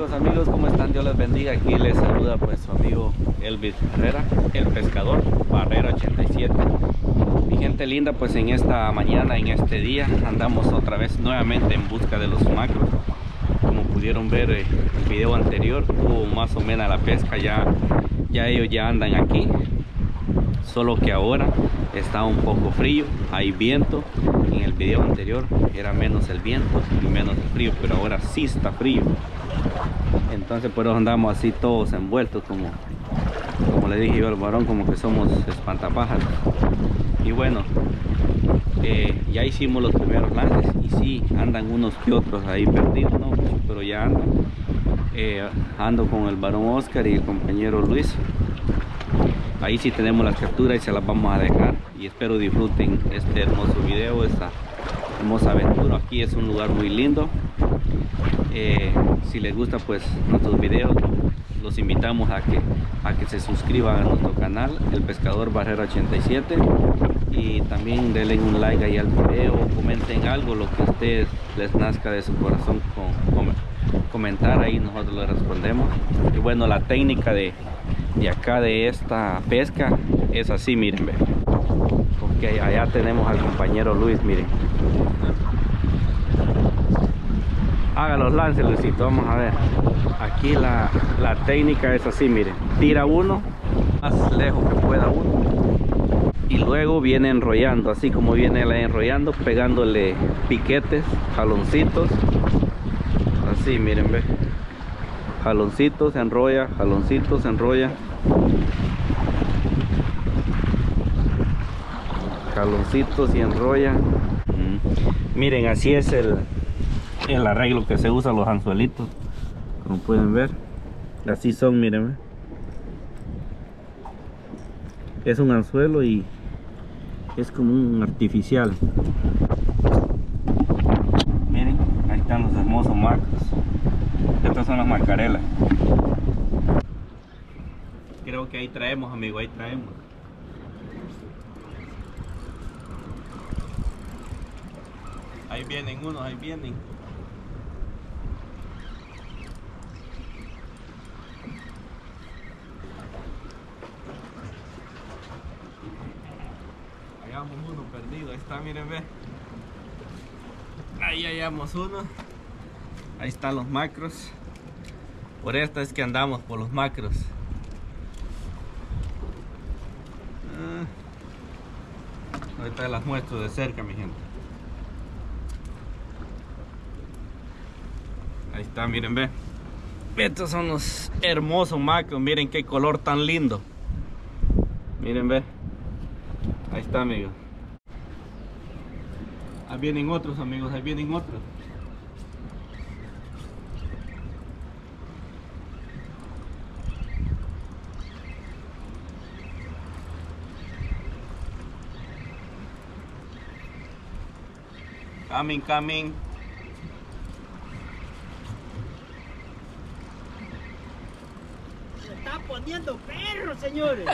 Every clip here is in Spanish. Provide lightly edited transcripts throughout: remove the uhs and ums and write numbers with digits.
amigos, ¿cómo están? Dios les bendiga. Aquí les saluda pues su amigo Elvis Herrera, el pescador, Barrera 87. Mi gente linda, pues en esta mañana, en este día, andamos otra vez nuevamente en busca de los macros. Como pudieron ver el video anterior, tuvo más o menos la pesca, ya ellos ya andan aquí. Solo que ahora está un poco frío, hay viento. En el video anterior era menos el viento y menos el frío, pero ahora sí está frío. Entonces por eso andamos así todos envueltos, como le dije yo al varón, como que somos espantapájaros. Y bueno, ya hicimos los primeros lances y sí, andan unos que otros ahí perdidos, no mucho, pero ya andan. Ando con el varón Oscar y el compañero Luis. Ahí sí tenemos las capturas y se las vamos a dejar, y espero disfruten este hermoso video, esta hermosa aventura. Aquí es un lugar muy lindo. Si les gusta pues nuestros videos, los invitamos a que se suscriban a nuestro canal, El Pescador Barrera 87, y también denle un like ahí al video, comenten algo, lo que a ustedes les nazca de su corazón comentar, ahí nosotros les respondemos. Y bueno, la técnica de acá de esta pesca es así, miren, ve, porque allá tenemos al compañero Luis, miren. Haga los lances, Luisito, vamos a ver. Aquí la técnica es así, miren, tira uno más lejos que pueda uno y luego viene enrollando, así como viene enrollando, pegándole piquetes, jaloncitos, así, miren, ve, jaloncitos, se enrolla, jaloncitos, se enrolla, jaloncitos y enrolla. Miren, así es el arreglo que se usa, los anzuelitos, como pueden ver, así son, miren, es un anzuelo y es como un artificial. Miren, ahí están los hermosos macros. Estas son las macarelas. Creo que ahí traemos, amigo, ahí traemos. Ahí vienen unos, ahí vienen. Hallamos uno perdido, ahí está, miren, ve. Ahí hallamos uno. Ahí están los macros. Por esta es que andamos, por los macros. Ahorita las muestro de cerca, mi gente. Ahí está, miren, ve. Estos son los hermosos macros. Miren qué color tan lindo. Miren, ve. Ahí está, amigos. Ahí vienen otros, amigos. Ahí vienen otros. Coming. Se está poniendo perro, señores.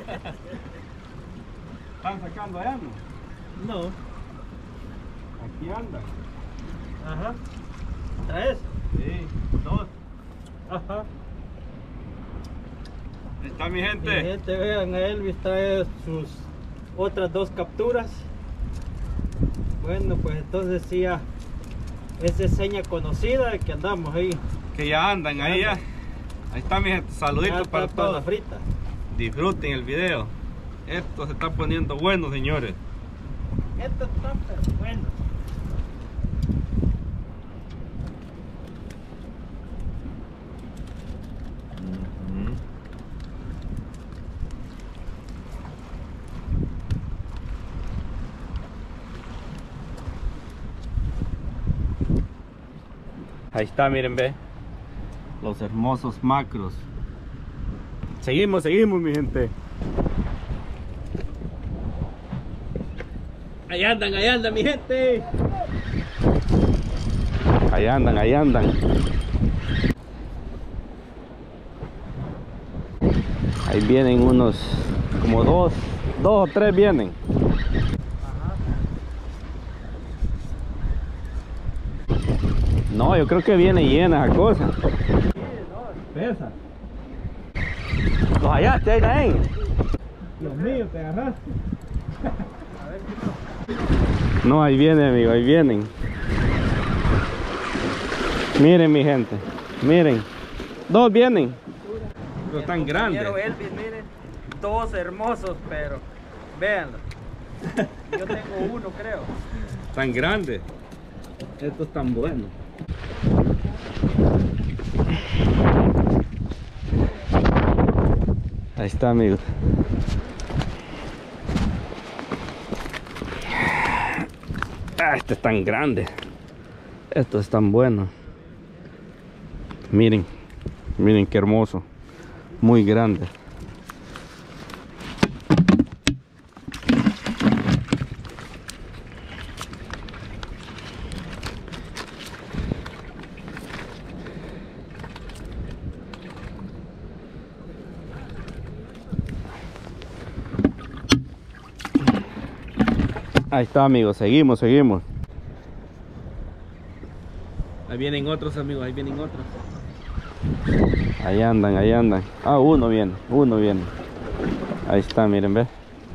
¿Están sacando allá, no? No. Aquí anda. Ajá. ¿Traes? Sí, dos. Ajá. Ahí está, mi gente. Mi gente, vean, a Elvis trae sus otras dos capturas. Bueno, pues entonces sí, ya esa es seña conocida de que andamos ahí. Que ya andan ahí ya. Ahí está, mi gente. Saluditos para la todos. frita. Disfruten el video. Esto se está poniendo bueno, señores. Esto está pero bueno. Ahí está, miren, ve. Los hermosos macros. Seguimos, mi gente. Ahí andan, mi gente. Ahí andan. Ahí vienen unos, como dos o tres vienen. No, yo creo que viene llena esa cosa. pesa. ¿Los hallaste ahí, Naén? Dios mío, te agarraste. No, ahí vienen, amigo, ahí vienen. Miren, mi gente, miren. Dos vienen. Pero tan grandes. Elvis, miren, todos hermosos, pero véanlo. Yo tengo uno, creo. Tan grandes. Estos tan buenos. Ahí está, amigos. Ah, este es tan grande. Esto es tan bueno. Miren, miren qué hermoso. Muy grande. Ahí está, amigos, seguimos. Ahí vienen otros, amigos, ahí vienen otros. Ahí andan. Ah, uno viene. Ahí está, miren, ve.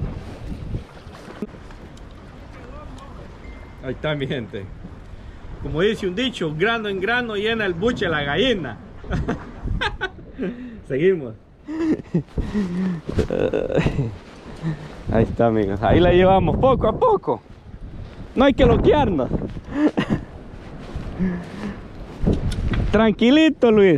Ahí está, mi gente. Como dice un dicho, grano en grano llena el buche la gallina. Seguimos. Ahí está, amigos. Ahí la llevamos poco a poco. No hay que loquearnos. Tranquilito, Luis.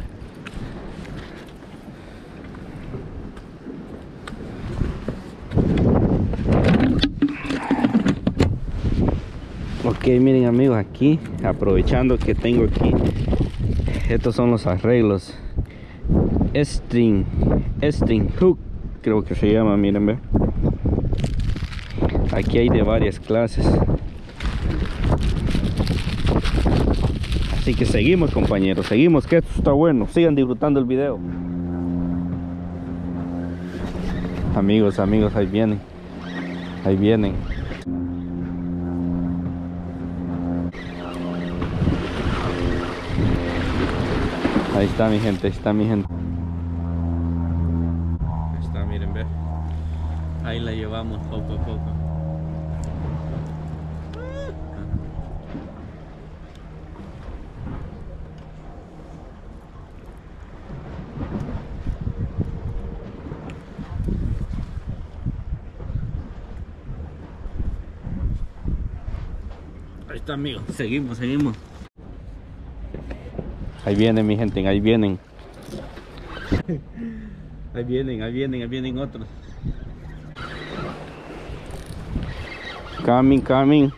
Ok, miren, amigos, aquí aprovechando que tengo aquí, estos son los arreglos string hook, creo que se llama, miren, ve. Aquí hay de varias clases. Así que seguimos, compañeros, seguimos, que esto está bueno. Sigan disfrutando el video. Amigos, ahí vienen. Ahí está, mi gente, Ahí está, miren, ve. Ahí la llevamos poco a poco. Ahí está, amigos, seguimos. Ahí vienen, mi gente, ahí vienen. Ahí vienen otros. Coming.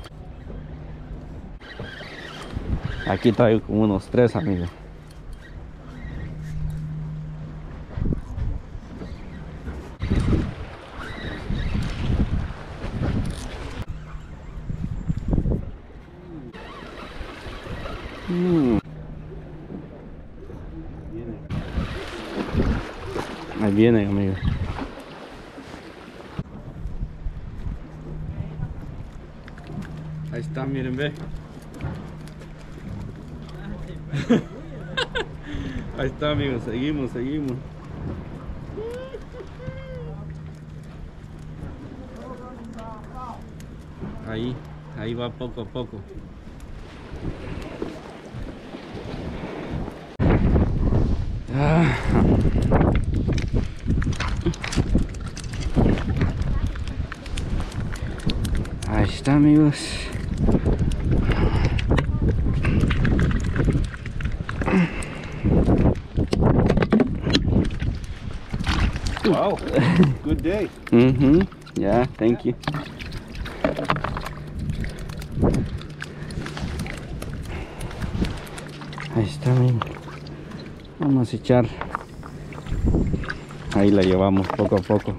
Aquí traigo como unos 3, amigos. Ahí vienen, amigos. Ahí está, miren, ve. Ahí está, amigos, seguimos. Ahí va poco a poco. Ahí está, amigos. Wow, good day. Yeah, thank you. Ahí está, amigos. Vamos a echar. Ahí la llevamos poco a poco.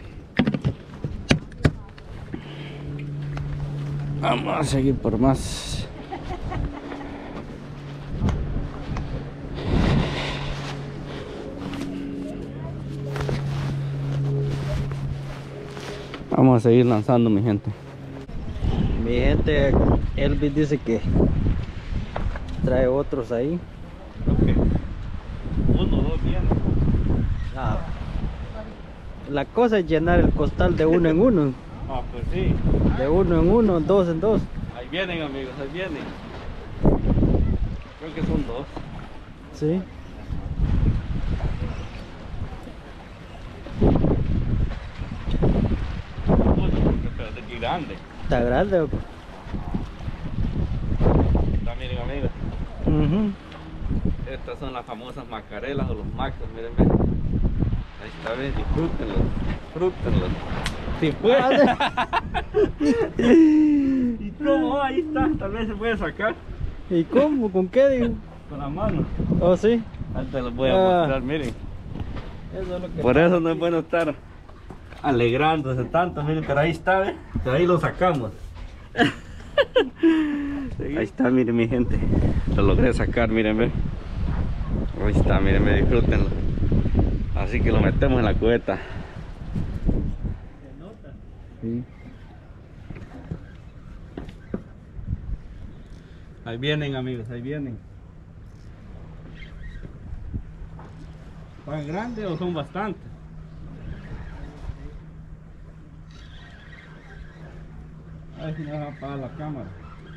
Vamos a seguir por más. Vamos a seguir lanzando, mi gente. Mi gente, Elvis dice que trae otros ahí. Okay. Uno, dos vienen. Ah, la cosa es llenar el costal de uno en uno. Ah, pues sí. De uno en uno, dos en dos. Ahí vienen, amigos, ahí vienen. Creo que son dos. Sí. Espérate, qué grande. Está grande, loco. Está, miren, amigos. Ujú. Estas son las famosas macarelas o los macos, miren, ven. Ahí está, ven, disfrútenlos, disfrútenlos. Sí, pues. ¿Y cómo? Ahí está, tal vez se puede sacar ¿Y cómo? ¿Con qué, digo? con la mano. Oh, sí. Ahí te los voy a mostrar, miren. Eso es lo que Por eso no es bueno estar alegrándose tanto, miren, pero ahí está, ¿ven? De ahí lo sacamos. Ahí está, miren mi gente. Lo logré sacar, miren, ven. Ahí está, miren, disfrútenlo. Así que lo metemos en la cubeta. Se nota. Sí. Ahí vienen, amigos, ahí vienen. ¿Van grandes o son bastantes? A ver si nos va a apagar la cámara.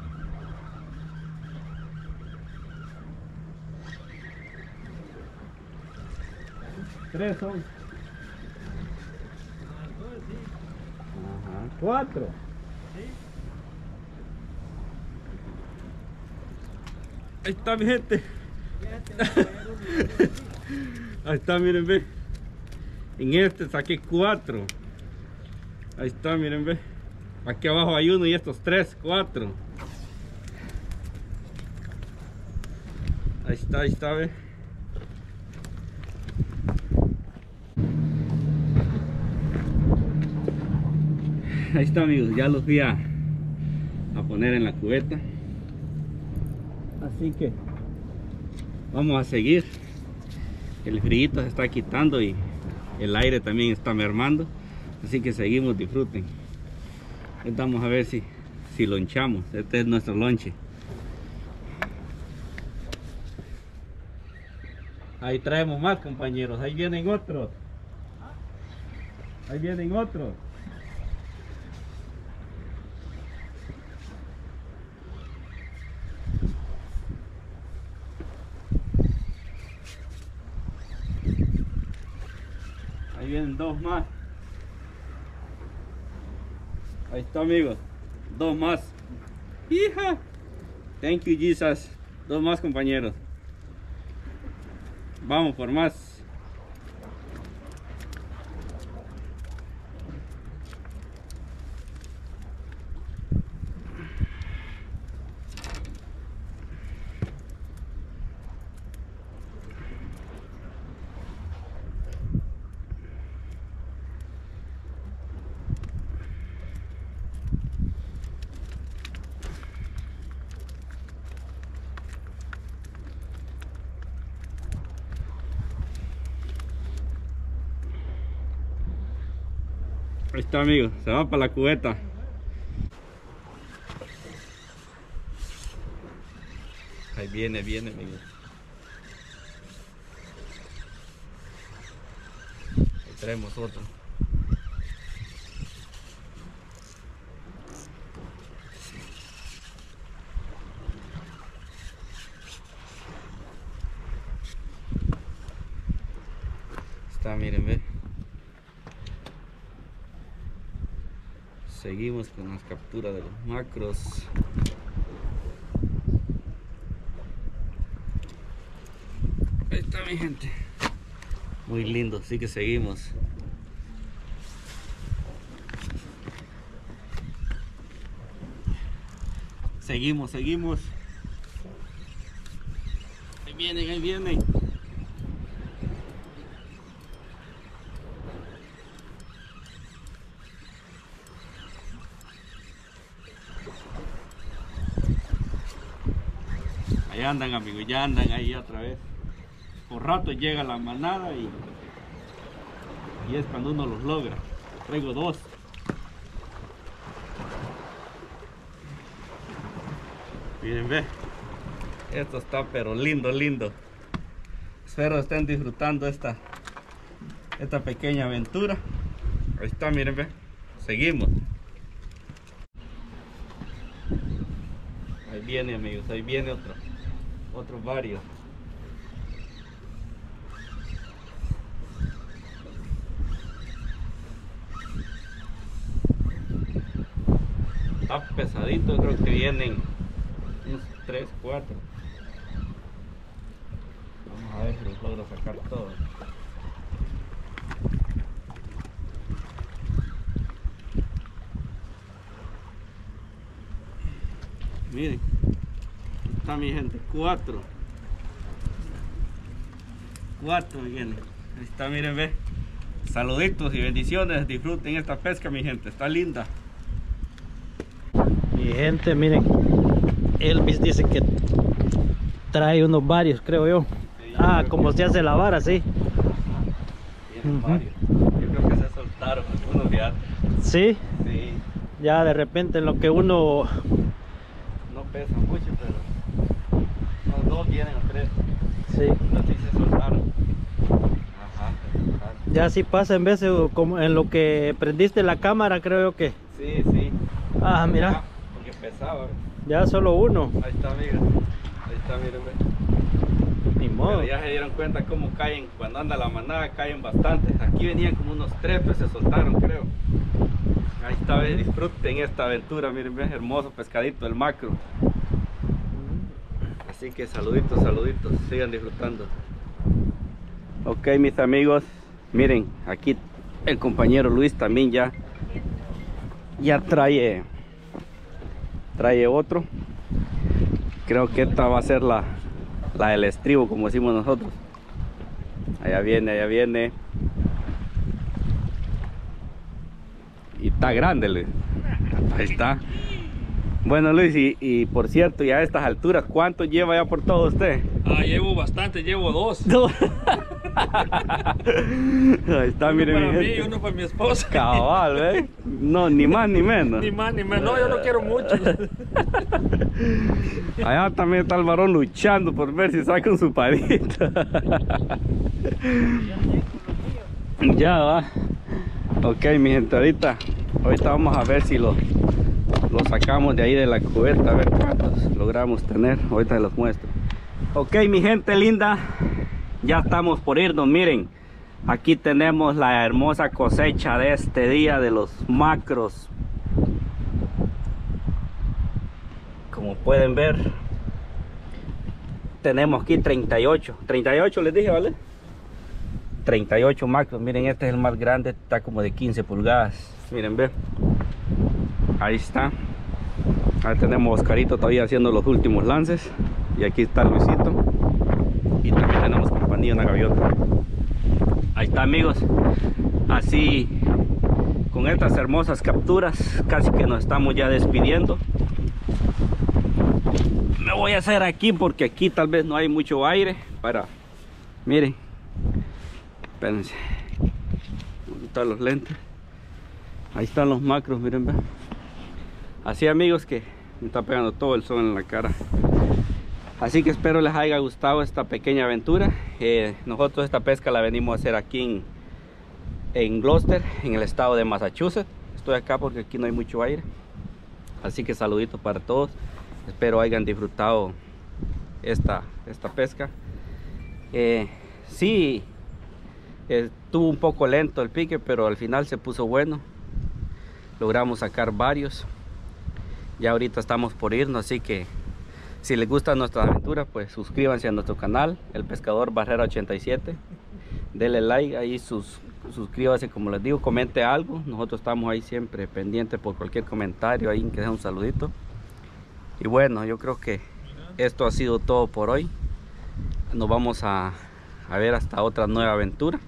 Tres son. Ajá. Cuatro. Ahí está, mi gente. Ahí está, miren, ve. En este saqué 4. Ahí está, miren, ve. Aquí abajo hay uno y estos 3, 4. Ahí está, ve. Ahí está, amigos, ya los voy a poner en la cubeta. Así que vamos a seguir. El frío se está quitando y el aire también está mermando, así que seguimos, disfruten. Vamos a ver si lonchamos. Este es nuestro lonche. Ahí traemos más, compañeros. Ahí vienen otros. Ahí vienen otros. Ahí vienen dos más. Ahí está, amigos. Dos más. Hija. Thank you, Jesus. Dos más, compañeros. Vamos por más. Ahí está, amigos, se va para la cubeta. Ahí viene, amigos. Ahí traemos otro. Está, miren, ve. Seguimos con las capturas de los macros. Ahí está, mi gente. Muy lindo, así que seguimos. Seguimos. Ahí vienen. Ahí andan, amigos, ya andan ahí otra vez. Por rato llega la manada y es cuando uno los logra. Traigo dos. Miren, ve. Esto está pero lindo. Espero estén disfrutando esta pequeña aventura. Ahí está, miren, ve. Seguimos. Ahí viene, amigos, ahí viene otros varios. Está pesadito, creo que vienen unos 3, 4. Vamos a ver si los logro sacar todos. Miren, está mi gente, 4 vienen. Ahí está, miren, ve. Saluditos y bendiciones, disfruten esta pesca, mi gente, está linda. Mi gente, miren, Elvis dice que trae unos varios, creo yo. Ah, como se hace la vara, sí. Vienen varios. Yo creo que se soltaron algunos ya. Sí, Sí, ya de repente en lo que uno... no pesan mucho, pero los 2 vienen a 3. Sí, Así se soltaron. Ajá, se soltaron. ya sí pasa en veces como en lo que prendiste la cámara, creo yo que... Sí, sí. Ah, mira, Ah, porque pesaba. ya solo uno. Ahí está, amiga. Ahí está, miren, ve. Ni modo. Pero ya se dieron cuenta cómo caen, cuando anda la manada caen bastantes. Aquí venían como unos 3, pues se soltaron, creo. Ahí está, ve, disfruten esta aventura, miren, ve, hermoso pescadito, el macro. Así que saluditos, saluditos, sigan disfrutando. Ok, mis amigos, miren, aquí el compañero Luis también ya trae otro. Creo que esta va a ser la del estribo, como decimos nosotros. Allá viene. Y está grande, Luis. Ahí está. Bueno, Luis, y por cierto, ya a estas alturas, ¿cuánto lleva ya por todo usted? Llevo bastante, llevo 2. Ahí está, miren, Uno mi para mí gente. y uno para mi esposa. Cabal, ¿eh? No, ni más ni menos. Ni más ni menos. No, yo no quiero mucho. Allá también está el varón luchando por ver si sacan su padita. Ya va. Ok, mi gente, ahorita vamos a ver si lo sacamos de ahí de la cubeta, a ver cuántos logramos tener. Ahorita los muestro. Ok, mi gente linda, ya estamos por irnos. Miren, aquí tenemos la hermosa cosecha de este día de los macros. Como pueden ver, tenemos aquí 38 les dije, ¿vale? 38 macros. Miren, este es el más grande, está como de 15 pulgadas. Miren, ve. Ahí está. Ahí tenemos a Oscarito todavía haciendo los últimos lances. Y aquí está Luisito. Y también tenemos compañía, una gaviota. Ahí está, amigos. Así, con estas hermosas capturas, casi que nos estamos ya despidiendo. Me voy a hacer aquí porque aquí tal vez no hay mucho aire para... Miren. Espérense. Voy a quitar los lentes. Ahí están los macros, miren, ve. Así, amigos, que me está pegando todo el sol en la cara. Así que espero les haya gustado esta pequeña aventura. Nosotros esta pesca la venimos a hacer aquí en Gloucester, en el estado de Massachusetts. Estoy acá porque aquí no hay mucho aire. Así que saluditos para todos. Espero hayan disfrutado esta pesca. Sí, estuvo un poco lento el pique, pero al final se puso bueno. Logramos sacar varios. Ya ahorita estamos por irnos, así que si les gustan nuestras aventuras, pues suscríbanse a nuestro canal, El Pescador Barrera 87. Denle like ahí, suscríbase, como les digo, comente algo. Nosotros estamos ahí siempre pendientes por cualquier comentario, ahí que deje un saludito. Y bueno, yo creo que esto ha sido todo por hoy. Nos vamos a ver hasta otra nueva aventura.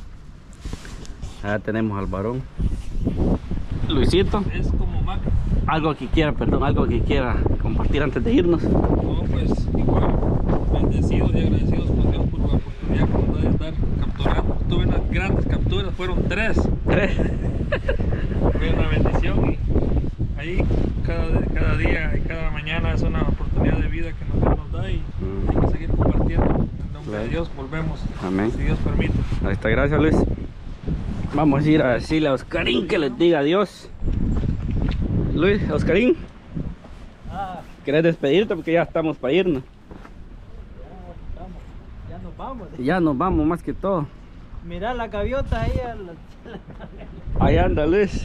Allá tenemos al varón Luisito. Es como macro. Algo que quiera compartir antes de irnos. No, pues igual, bendecidos y agradecidos con Dios por la oportunidad que nos da de estar capturando. Tuve unas grandes capturas, fueron 3. Fue una bendición y ahí cada día y cada mañana es una oportunidad de vida que Dios nos da y hay que seguir compartiendo. Gracias a Dios, volvemos. Amén. Si Dios permite. Ahí está, gracias Luis. Vamos a ir a decirle a Oscarín que les diga adiós. Luis, Oscarín, ¿querés despedirte? Porque ya estamos para irnos. Ya nos vamos. Ya nos vamos más que todo. Mira la gaviota ahí. Ahí anda Luis.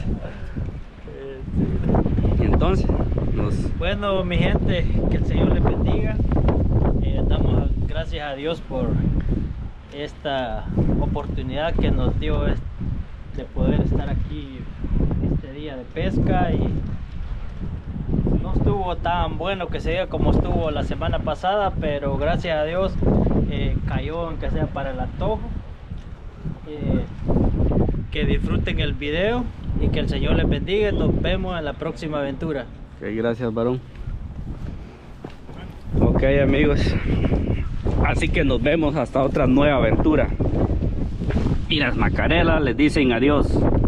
Y entonces Bueno, mi gente, que el Señor les bendiga. Damos gracias a Dios por esta oportunidad que nos dio de poder estar aquí este día de pesca, y no estuvo tan bueno que se diga como estuvo la semana pasada, pero gracias a Dios cayó, aunque sea para el antojo. Que disfruten el video y que el Señor les bendiga. Nos vemos en la próxima aventura. Ok, gracias varón. Ok amigos, así que nos vemos hasta otra nueva aventura. Y las macarelas les dicen adiós.